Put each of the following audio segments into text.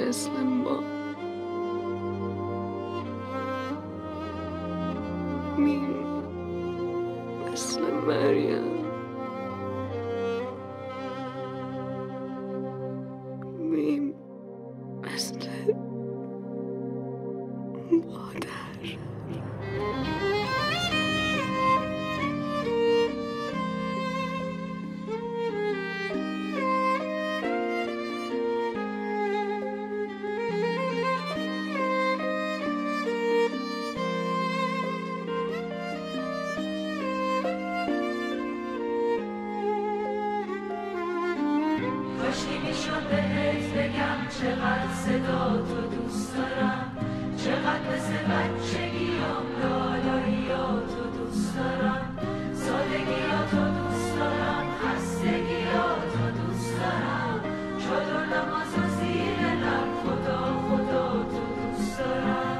مثل ما میم، مثل مریم، میم مثل مادر. کاشکی میشد بهت بگم چقدر صدا تو دوست دارم، چقدر مثل بچگیام لالاییاتو دوست دارم، سادگیاتو دوست دارم، خستگیاتو دوست دارم، چادر نماز و زیر لب خدا خدا تو دوست دارم.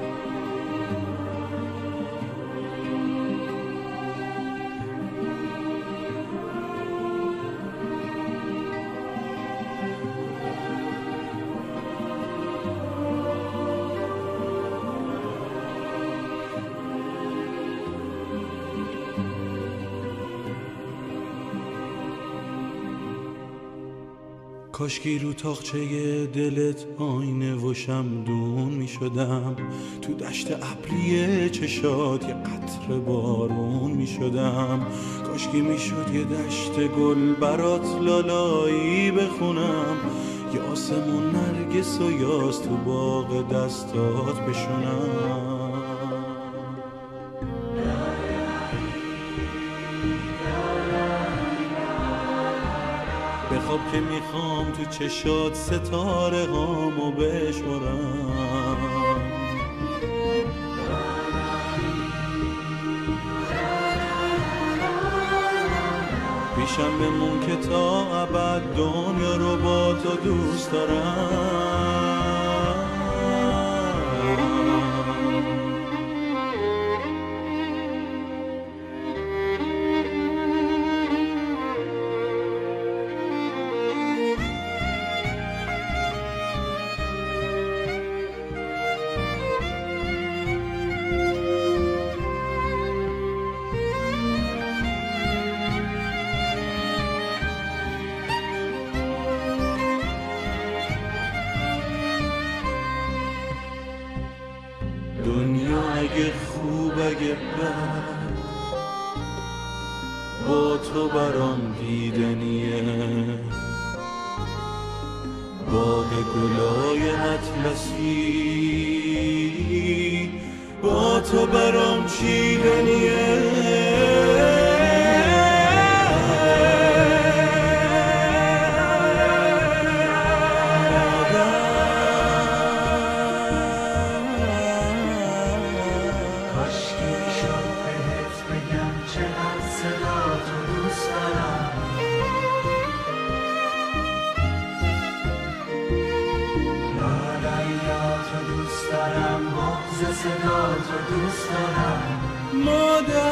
کاشکی رو تاقچه دلت آینه و شمدون می شدم، تو دشت ابری چشات یه قطره بارون می شدم. کاشکی می شد یه دشت گل برات لالایی بخونم، یه آسمون نرگس و یاس تو باغ دستات بشونم. بخواب که میخوام تو چشات ستاره هامو بشمارم، پیشم بمون که تا ابد دنیا رو با تو دوست دارم. دنیا اگه خوب اگه بد با تو برام دیدنیه، باغ گلای اطلسی با تو برام چیدنیه. صدا تو دوست دارم، مادر